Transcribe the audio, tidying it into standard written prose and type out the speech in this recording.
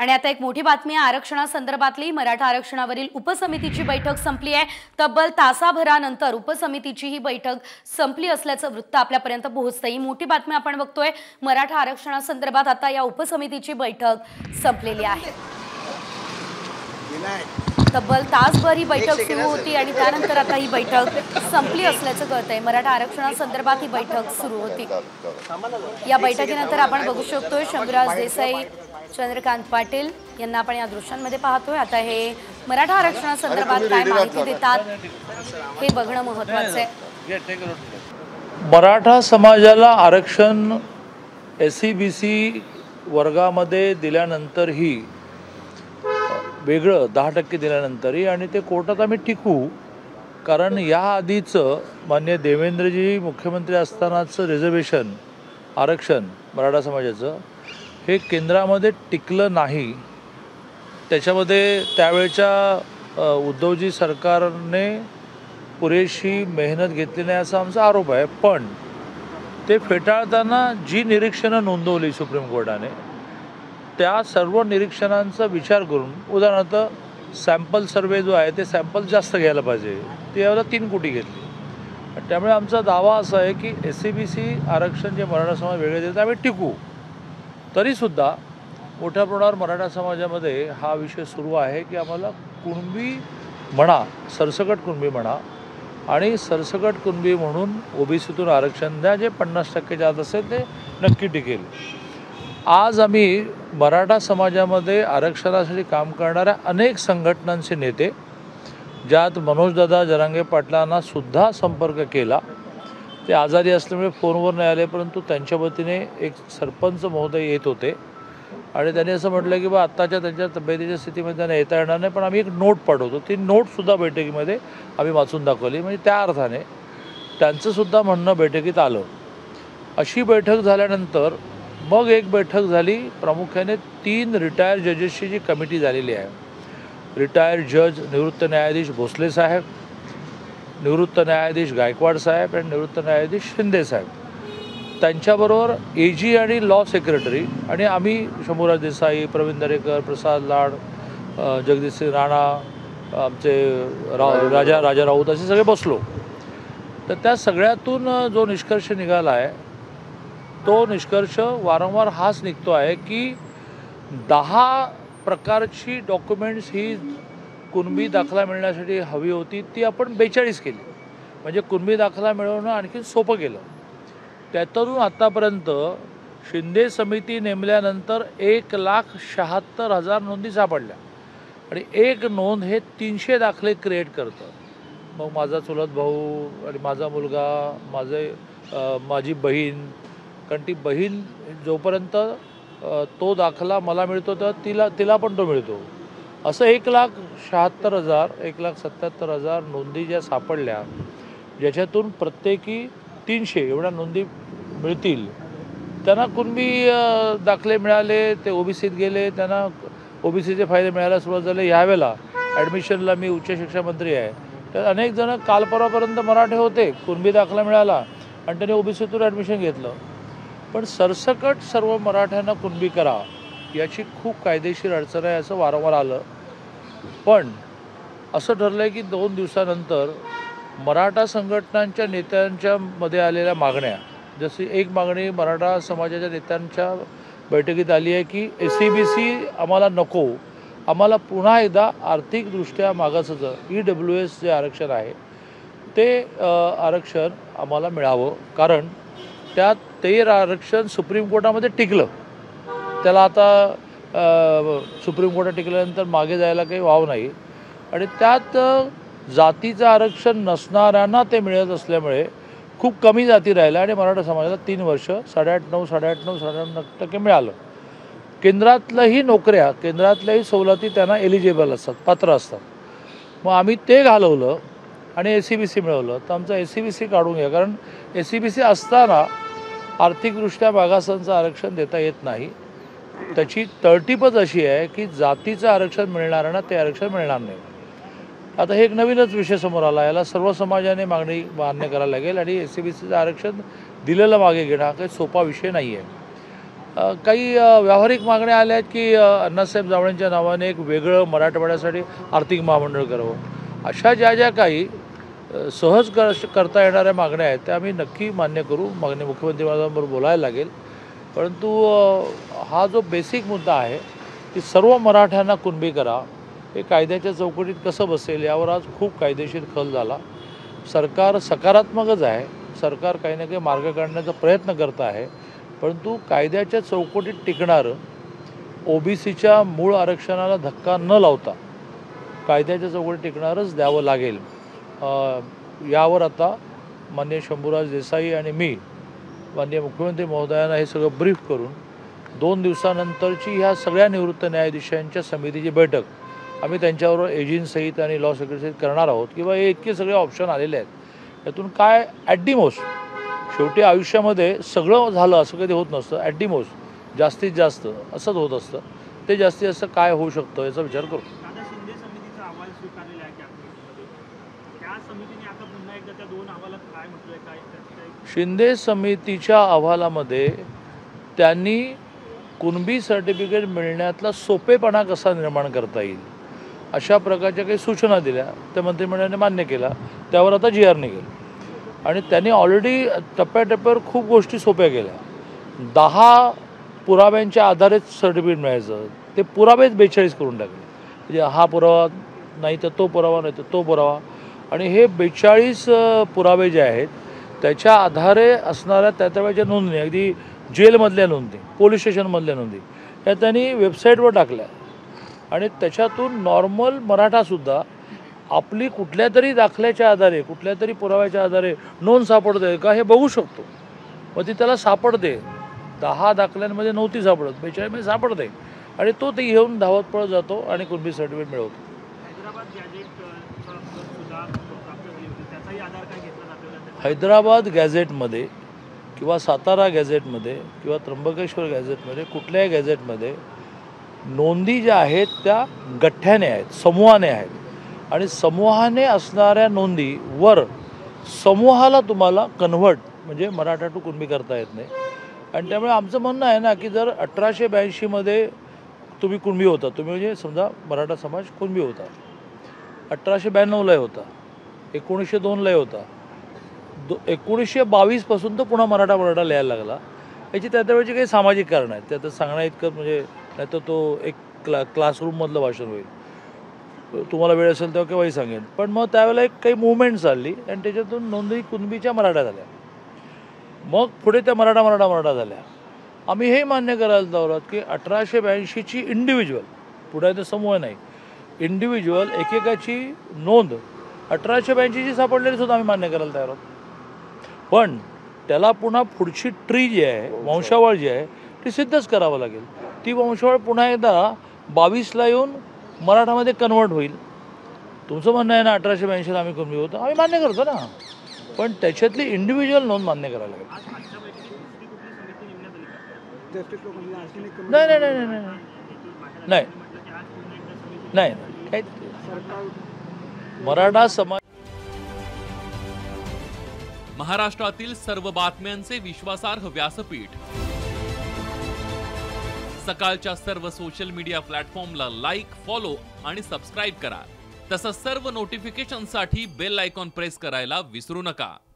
आणि आता एक मोठी बातमी आहे आरक्षणासंदर्भातली। मराठा आरक्षणावरील उपसमितीची बैठक संपली आहे। तब्बल तासाभरानंतर उपसमितीची ही बैठक संपली असल्याचं वृत्त आपल्यापर्यंत पोहोचतंय। ही मोठी बातमी आपण बघतोय। मराठा आरक्षणासंदर्भात आता या उपसमितीची बैठक संपलेली आहे। तब्बल तासभर ही बैठक सुरू होती आणि त्यानंतर आता ही बैठक संपली असल्याचं कळतंय। मराठा आरक्षणासंदर्भात ही बैठक सुरू होती। या बैठकीनंतर आपण बघू शकतोय शंभूराज देसाई, चंद्रकांत पाटील यांना आपण या दृश्यांमध्ये पाहतोय। आता हे मराठा आरक्षणासंदर्भात काय माहिती देतात हे बघणं महत्त्वाचं आहे। मराठा समाजाला आरक्षण SC-BC वर्गामध्ये दिल्यानंतरही वेगळं 10% दिल्यानंतरही आणि ते कोर्टात आम्ही टिकू, कारण या आधीचं मान्य देवेंद्रजी मुख्यमंत्री असतानाचं रिझर्वेशन आरक्षण मराठा समाजाचं हे केंद्रामध्ये टिकलं नाही। त्याच्यामध्ये त्यावेळच्या उद्धवजी सरकारने पुरेशी मेहनत घेतली नाही असा आमचा आरोप आहे। पण ते फेटाळताना जी निरीक्षणं नोंदवली सुप्रीम कोर्टाने त्या सर्व निरीक्षणांचा विचार करून, उदाहरणार्थ सॅम्पल सर्वे जो आहे ते सॅम्पल जास्त घ्यायला पाहिजे, ते यावेळेला 3 कोटी घेतली। त्यामुळे आमचा दावा असा आहे की SC-BC आरक्षण जे मराठा समाज वेगळे देतात आम्ही टिकू। तरीसुद्धा मोठ्या प्रमाणावर मराठा समाजामध्ये हा विषय सुरू आहे की आम्हाला कुणबी म्हणा, सरसकट कुणबी म्हणा आणि सरसकट कुणबी म्हणून OBCतून आरक्षण द्या, जे 50% आत असेल ते नक्की टिकेल। आज आम्ही मराठा समाजामध्ये आरक्षणासाठी काम करणाऱ्या अनेक संघटनांचे नेते, ज्यात मनोजदादा जरांगे पाटलांना सुद्धा संपर्क केला। ते आजारी असल्यामुळे फोनवर नाही आले, परंतु त्यांच्या वतीने एक सरपंच महोदय येत होते आणि त्यांनी असं म्हटलं की बा आत्ताच्या त्यांच्या तब्येतीच्या स्थितीमध्ये त्यांना येता येणार नाही, पण आम्ही एक नोट पाठवतो। ती नोटसुद्धा बैठकीमध्ये आम्ही वाचून दाखवली, म्हणजे त्या अर्थाने त्यांचंसुद्धा म्हणणं बैठकीत आलं। अशी बैठक झाल्यानंतर मग एक बैठक झाली, प्रामुख्याने 3 रिटायर जजेसची जी कमिटी झालेली आहे। रिटायर्ड जज निवृत्त न्यायाधीश भोसले साहेब, निवृत्त न्यायाधीश गायकवाड साहेब आणि निवृत्त न्यायाधीश शिंदे साहेब, त्यांच्याबरोबर AG आणि लॉ सेक्रेटरी आणि आम्ही शंभूराज देसाई, प्रवीण दरेकर, प्रसाद लाड, जगदीशसिंग राणा, आमचे राजा राऊत असे सगळे बसलो। तर त्या सगळ्यातून जो निष्कर्ष निघाला आहे तो निष्कर्ष वारंवार हाच निघतो आहे की 10 प्रकारची डॉक्युमेंट्स ही कुणबी दाखला मिळण्यासाठी हवी होती, ती आपण 42 केली, म्हणजे कुणबी दाखला मिळवणं आणखी सोपं केलं। त्यातून आत्तापर्यंत शिंदे समिती नेमल्यानंतर 1,76,000 नोंदी सापडल्या आणि एक नोंद हे 300 दाखले क्रिएट करतं। मग माझा चुलत भाऊ आणि माझा मुलगा, माझी बहीण, कारण ती बहीण जोपर्यंत तो दाखला मला मिळतो तर तिला पण तो मिळतो, असं 1,76,000 1,77,000 नोंदी ज्या सापडल्या, ज्याच्यातून प्रत्येकी 300 एवढ्या नोंदी मिळतील, त्यांना कुणबी दाखले मिळाले, ते OBCत गेले, त्यांना OBCचे फायदे मिळायला सुरुवात झाले। यावेळेला ॲडमिशनला मी उच्च शिक्षण मंत्री आहे, तर अनेक जण काल परवापर्यंत मराठे होते, कुणबी दाखला मिळाला आणि त्यांनी OBCतून ॲडमिशन घेतलं। पण सरसकट सर्व मराठ्यांना कुणबी करा याची खूप कायदेशीर अडचण आहे असं वारंवार आलं। पण असं ठरलं आहे की 2 दिवसानंतर मराठा संघटनांच्या नेत्यांच्या मध्ये आलेल्या मागण्या, जशी एक मागणी मराठा समाजाच्या नेत्यांच्या बैठकीत आली आहे की SC-BC आम्हाला नको, आम्हाला पुन्हा एकदा आर्थिकदृष्ट्या मागासचं EWS जे आरक्षण आहे ते आरक्षण आम्हाला मिळावं, कारण त्यात ते आरक्षण सुप्रीम कोर्टामध्ये टिकलं। त्याला आता सुप्रीम कोर्टात टिकल्यानंतर मागे जायला काही वाव नाही आणि त्यात जातीचं आरक्षण नसणाऱ्यांना ते मिळत असल्यामुळे खूप कमी जाती राहिल्या आणि मराठा समाजाला 3 वर्ष 8.5% मिळालं। केंद्रातल्याही नोकऱ्या, केंद्रातल्याही सवलती त्यांना एलिजिबल असतात, पात्र असतात। मग आम्ही ते घालवलं आणि SC-BC मिळवलं। तर आमचं SC-BC काढून घ्या, कारण SC-BC असताना आर्थिकदृष्ट्या मागासांचं आरक्षण देता येत नाही। त्याची तरतूबच अशी आहे की जातीचं आरक्षण मिळणाऱ्यांना ते आरक्षण मिळणार नाही। आता हे एक नवीनच विषय समोर आला, याला सर्व समाजाने मागणी मान्य करायला लागेल आणि SC-BCचं आरक्षण दिलेलं मागे घेणं हा काही सोपा विषय नाही आहे। काही व्यावहारिक मागण्या आल्या आहेत की अण्णासाहेब जावळेंच्या नावाने एक वेगळं मराठवाड्यासाठी आर्थिक महामंडळ करावं. अशा ज्या काही सहज करता येणाऱ्या मागण्या आहेत त्या आम्ही नक्की मान्य करू. मागणी मुख्यमंत्री महोदयांबरोबर बोलायला लागेल. परंतु हा जो बेसिक मुद्दा आहे की सर्व मराठ्यांना कुणबी करा, हे कायद्याच्या चौकटीत कसं बसेल यावर आज खूप कायदेशीर खल झाला. सरकार सकारात्मकच आहे. सरकार काही ना काही मार्ग काढण्याचा प्रयत्न करत आहे. परंतु कायद्याच्या चौकटीत टिकणारं OBCच्या मूळ आरक्षणाला धक्का न लावता कायद्याच्या चौकटीत टिकणारच द्यावं लागेल. यावर आता माननीय शंभूराज देसाई आणि मी माननीय मुख्यमंत्री महोदयांना हे सगळं ब्रीफ करून 2 दिवसानंतरची ह्या सगळ्या निवृत्त न्यायाधीशांच्या समितीची बैठक आम्ही त्यांच्याबरोबर एजंटसहित आणि लॉ सेक्रेटरीसहित करणार आहोत. किंवा हे इतके सगळे ऑप्शन आलेले आहेत. यातून काय ॲट दी मोस्ट, शेवटी आयुष्यामध्ये सगळं झालं असं कधी होत नसतं. ॲट दी मोस्ट जास्तीत जास्त असंच होत असतं. ते जास्तीत जास्त काय होऊ शकतं याचा विचार करू. शिंदे समितीचा अहवाल स्वीकारलेला आहे कॅबिनेटमध्ये. त्या समितीने आता पुन्हा एकदा त्या 2 अहवालात काय म्हटलंय, काय शिंदे समितीच्या अहवालामध्ये त्यांनी कुणबी सर्टिफिकेट मिळण्यातला सोपेपणा कसा निर्माण करता येईल अशा प्रकारच्या काही सूचना दिल्या. त्या मंत्रिमंडळाने मान्य केला. त्यावर आता GR निघेल. आणि त्यांनी ऑलरेडी टप्प्याटप्प्यावर खूप गोष्टी सोप्या केल्या. 10 पुराव्यांच्या आधारेच सर्टिफिकेट मिळायचं, ते पुरावेच 42 करून टाकले. म्हणजे हा पुरावा नाही तर तो पुरावा, नाही तर तो पुरावा. आणि हे 42 पुरावे जे आहेत त्याच्या आधारे असणाऱ्या त्या नोंदणी, अगदी जेलमधल्या नोंदी, पोलीस स्टेशनमधल्या नोंदी, या त्यांनी वेबसाईटवर टाकल्या. आणि त्याच्यातून नॉर्मल मराठासुद्धा आपली कुठल्या तरी दाखल्याच्या आधारे, कुठल्या तरी पुराव्याच्या आधारे नोंद सापडते का हे बघू शकतो. मग ती त्याला सापडते. 10 दाखल्यांमध्ये नव्हती सापडत, 42मध्ये सापडते. आणि तो ते घेऊन धावत पळत जातो आणि कुणबी सर्टिफिकेट मिळवतो. हैदराबाद गॅझेटमध्ये किंवा सातारा गॅझेटमध्ये किंवा त्र्यंबकेश्वर गॅझेटमध्ये, कुठल्याही गॅझेटमध्ये नोंदी ज्या आहेत त्या गठ्ठ्याने आहेत, समूहाने आहेत. आणि समूहाने असणाऱ्या नोंदीवर समूहाला तुम्हाला कन्व्हर्ट म्हणजे मराठा टू कुणबी करता येत नाही. आणि त्यामुळे आमचं म्हणणं आहे ना की जर 1882मध्ये तुम्ही कुणबी होता, तुम्ही म्हणजे समजा मराठा समाज कुणबी होता, 1892ला होता, 1902ला होता, 1922पासून तर पुन्हा मराठा लिहायला लागला. याची त्यावेळची काही सामाजिक कारणं आहेत. त्यात सांगण्या इतकं म्हणजे नाही तर तो एक क्लासरूममधलं भाषण होईल. तुम्हाला वेळ असेल तेव्हा केव्हाही सांगेन. पण मग त्यावेळेला एक काही मुवमेंट चालली आणि त्याच्यातून नोंदी कुणबीच्या मराठा झाल्या. मग पुढे त्या मराठा झाल्या. आम्ही हे मान्य करायला तयार की 1882ची इंडिव्हिज्युअल, पुढे ते समूह नाही, इंडिव्हिज्युअल एकेकाची नोंद 1882ची सापडलेली सुद्धा आम्ही मान्य करायला तयार आहोत. पण त्याला पुन्हा पुढची ट्री जी आहे, वंशावळ जी आहे ती सिद्धच करावं लागेल. ती वंशावळ पुन्हा एकदा 22ला येऊन मराठामध्ये कन्वर्ट होईल. तुमचं म्हणणं आहे ना 1882ला आम्ही कुणबी होतो, आम्ही मान्य करतो ना. पण त्याच्यातली इंडिव्हिज्युअल नोंद मान्य करायला लागेल. नाही नाही नाही नाही नाही नाही काही मराठा समाज. महाराष्ट्रातील सर्व बातम्यांचे विश्वासार्ह व्यासपीठ, सकाळच्या सर्व सोशल मीडिया प्लॅटफॉर्मला लाईक, फॉलो आणि सबस्क्राईब करा. तसंच सर्व नोटिफिकेशनसाठी बेल आयकॉन प्रेस करायला विसरू नका.